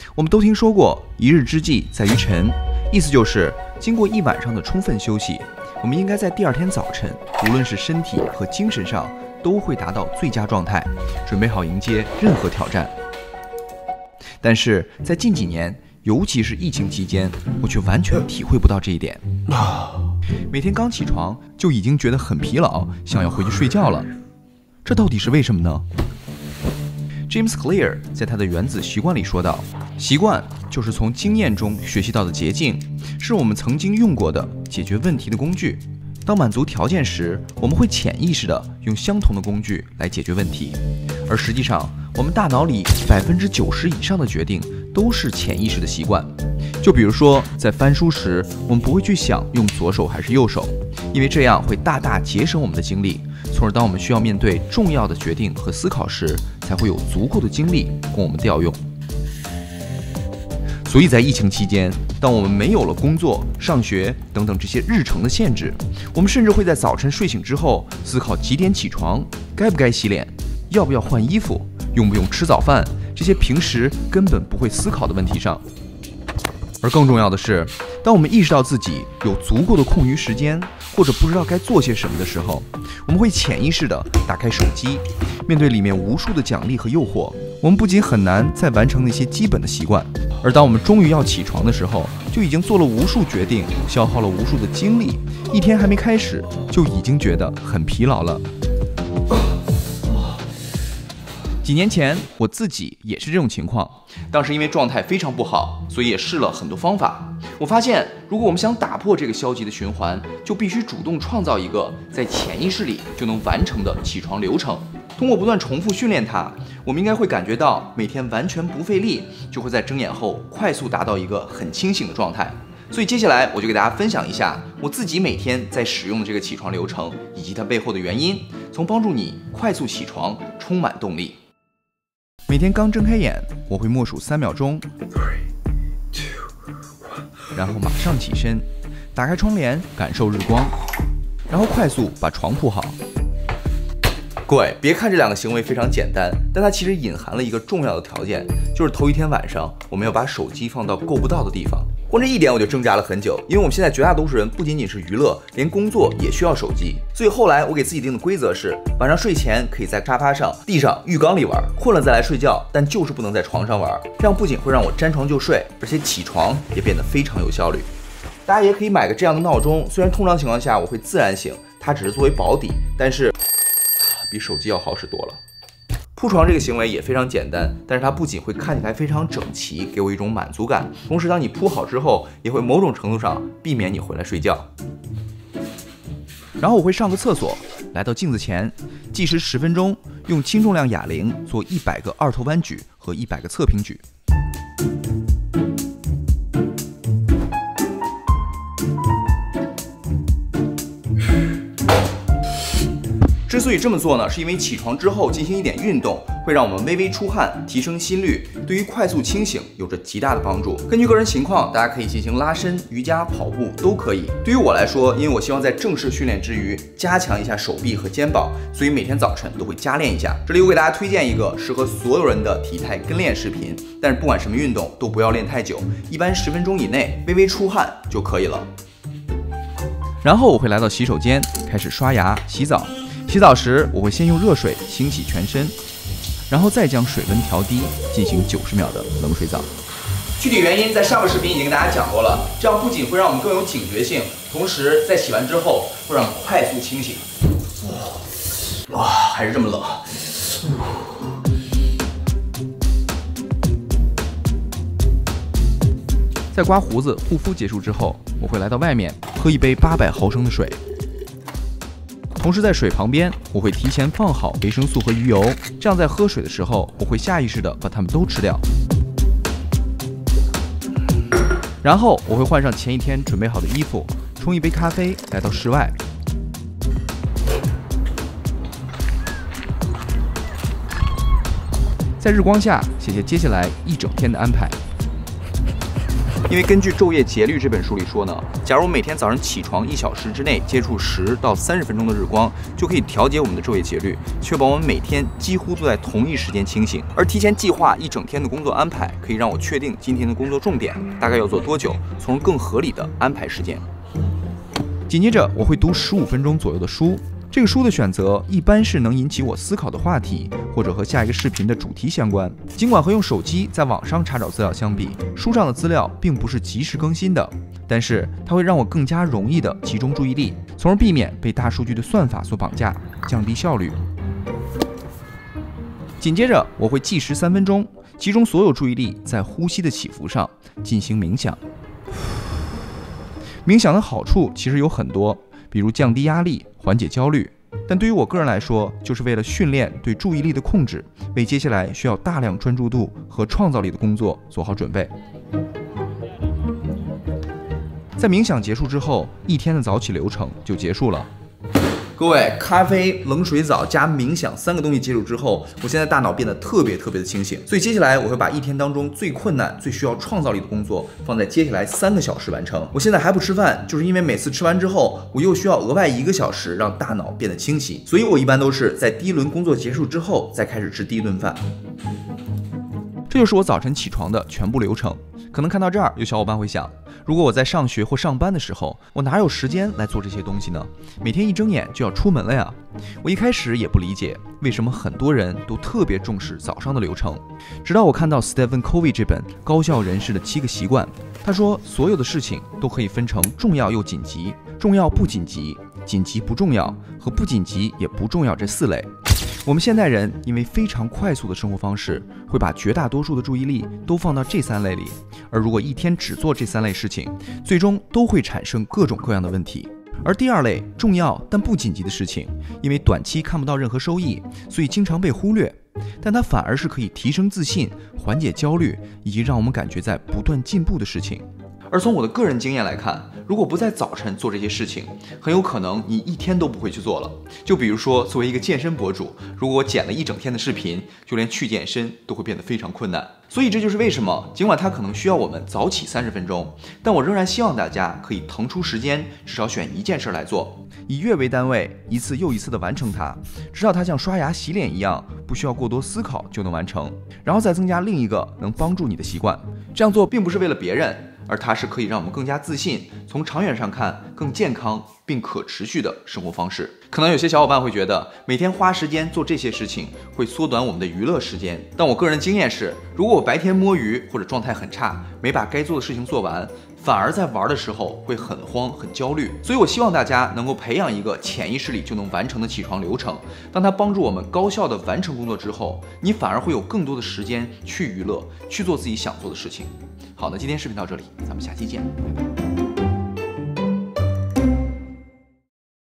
我们都听说过一日之计在于晨，意思就是经过一晚上的充分休息，我们应该在第二天早晨，无论是身体和精神上，都会达到最佳状态，准备好迎接任何挑战。但是在近几年，尤其是疫情期间，我却完全体会不到这一点。每天刚起床就已经觉得很疲劳，想要回去睡觉了。这到底是为什么呢？ James Clear 在他的原子习惯里说道：习惯就是从经验中学习到的捷径，是我们曾经用过的解决问题的工具。当满足条件时，我们会潜意识地用相同的工具来解决问题，而实际上，我们大脑里90%以上的决定都是潜意识的习惯。就比如说，在翻书时，我们不会去想用左手还是右手，因为这样会大大节省我们的精力，从而当我们需要面对重要的决定和思考时，才会有足够的精力供我们调用。所以在疫情期间，当我们没有了工作、上学等等这些日程的限制，我们甚至会在早晨睡醒之后思考几点起床，该不该洗脸，要不要换衣服，用不用吃早饭，这些平时根本不会思考的问题上。而更重要的是，当我们意识到自己有足够的空余时间，或者不知道该做些什么的时候，我们会潜意识地打开手机，面对里面无数的奖励和诱惑，我们不仅很难再完成那些基本的习惯，而当我们终于要起床的时候，就已经做了无数决定，消耗了无数的精力，一天还没开始，就已经觉得很疲劳了。几年前，我自己也是这种情况。当时因为状态非常不好，所以也试了很多方法。我发现，如果我们想打破这个消极的循环，就必须主动创造一个在潜意识里就能完成的起床流程。通过不断重复训练它，我们应该会感觉到每天完全不费力，就会在睁眼后快速达到一个很清醒的状态。所以接下来我就给大家分享一下我自己每天在使用的这个起床流程，以及它背后的原因，从帮助你快速起床，充满动力。每天刚睁开眼，我会默数3秒钟，然后马上起身，打开窗帘，感受日光，然后快速把床铺好。各位，别看这两个行为非常简单，但它其实隐含了一个重要的条件，就是头一天晚上我们要把手机放到够不到的地方。光这一点我就挣扎了很久，因为我们现在绝大多数人不仅仅是娱乐，连工作也需要手机。所以后来我给自己定的规则是，晚上睡前可以在沙发上、地上、浴缸里玩，困了再来睡觉，但就是不能在床上玩。这样不仅会让我沾床就睡，而且起床也变得非常有效率。大家也可以买个这样的闹钟，虽然通常情况下我会自然醒，它只是作为保底，但是比手机要好使多了。铺床这个行为也非常简单，但是它不仅会看起来非常整齐，给我一种满足感，同时当你铺好之后，也会某种程度上避免你回来睡觉。然后我会上个厕所，来到镜子前，计时10分钟，用轻重量哑铃做100个二头弯举和100个侧平举。之所以这么做呢，是因为起床之后进行一点运动，会让我们微微出汗，提升心率，对于快速清醒有着极大的帮助。根据个人情况，大家可以进行拉伸、瑜伽、跑步都可以。对于我来说，因为我希望在正式训练之余加强一下手臂和肩膀，所以每天早晨都会加练一下。这里我给大家推荐一个适合所有人的体态跟练视频，但是不管什么运动都不要练太久，一般10分钟以内微微出汗就可以了。然后我会来到洗手间，开始刷牙、洗澡。洗澡时，我会先用热水清洗全身，然后再将水温调低，进行90秒的冷水澡。具体原因在上个视频已经跟大家讲过了，这样不仅会让我们更有警觉性，同时在洗完之后会让我们快速清醒。哇，还是这么冷。在刮胡子、护肤结束之后，我会来到外面喝一杯800毫升的水。同时在水旁边，我会提前放好维生素和鱼油，这样在喝水的时候，我会下意识地把它们都吃掉。然后我会换上前一天准备好的衣服，冲一杯咖啡，来到室外。在日光下写下接下来一整天的安排。 因为根据《昼夜节律》这本书里说呢，假如每天早上起床1小时之内接触10到30分钟的日光，就可以调节我们的昼夜节律，确保我们每天几乎都在同一时间清醒。而提前计划一整天的工作安排，可以让我确定今天的工作重点大概要做多久，从而更合理的安排时间。紧接着我会读15分钟左右的书。这个书的选择一般是能引起我思考的话题，或者和下一个视频的主题相关。尽管和用手机在网上查找资料相比，书上的资料并不是及时更新的，但是它会让我更加容易地集中注意力，从而避免被大数据的算法所绑架，降低效率。紧接着我会计时3分钟，集中所有注意力在呼吸的起伏上，进行冥想。冥想的好处其实有很多，比如降低压力、缓解焦虑，但对于我个人来说，就是为了训练对注意力的控制，为接下来需要大量专注度和创造力的工作做好准备。在冥想结束之后，一天的早起流程就结束了。各位，咖啡、冷水澡加冥想3个东西结束之后，我现在大脑变得特别的清醒，所以接下来我会把一天当中最困难、最需要创造力的工作放在接下来3个小时完成。我现在还不吃饭，就是因为每次吃完之后，我又需要额外1个小时让大脑变得清晰，所以我一般都是在第一轮工作结束之后再开始吃第一顿饭。这就是我早晨起床的全部流程。可能看到这儿，有小伙伴会想，如果我在上学或上班的时候，我哪有时间来做这些东西呢？每天一睁眼就要出门了呀。我一开始也不理解，为什么很多人都特别重视早上的流程，直到我看到 Stephen Covey 这本高效人士的7个习惯。他说，所有的事情都可以分成重要又紧急、重要不紧急、紧急不重要和不紧急也不重要这4类。我们现代人因为非常快速的生活方式，会把绝大多数的注意力都放到这3类里，而如果一天只做这3类事情，最终都会产生各种各样的问题。而第2类重要但不紧急的事情，因为短期看不到任何收益，所以经常被忽略，但它反而是可以提升自信、缓解焦虑以及让我们感觉在不断进步的事情。而从我的个人经验来看，如果不在早晨做这些事情，很有可能你一天都不会去做了。就比如说，作为一个健身博主，如果我剪了一整天的视频，就连去健身都会变得非常困难。所以这就是为什么，尽管它可能需要我们早起30分钟，但我仍然希望大家可以腾出时间，至少选一件事来做，以月为单位，一次又一次的完成它，直到它像刷牙洗脸一样，不需要过多思考就能完成，然后再增加另一个能帮助你的习惯。这样做并不是为了别人，而它是可以让我们更加自信，从长远上看更健康并可持续的生活方式。可能有些小伙伴会觉得，每天花时间做这些事情会缩短我们的娱乐时间，但我个人经验是，如果我白天摸鱼或者状态很差，没把该做的事情做完，反而在玩的时候会很慌很焦虑。所以我希望大家能够培养一个潜意识里就能完成的起床流程，当它帮助我们高效的完成工作之后，你反而会有更多的时间去娱乐，去做自己想做的事情。好的，今天视频到这里，咱们下期见，拜拜。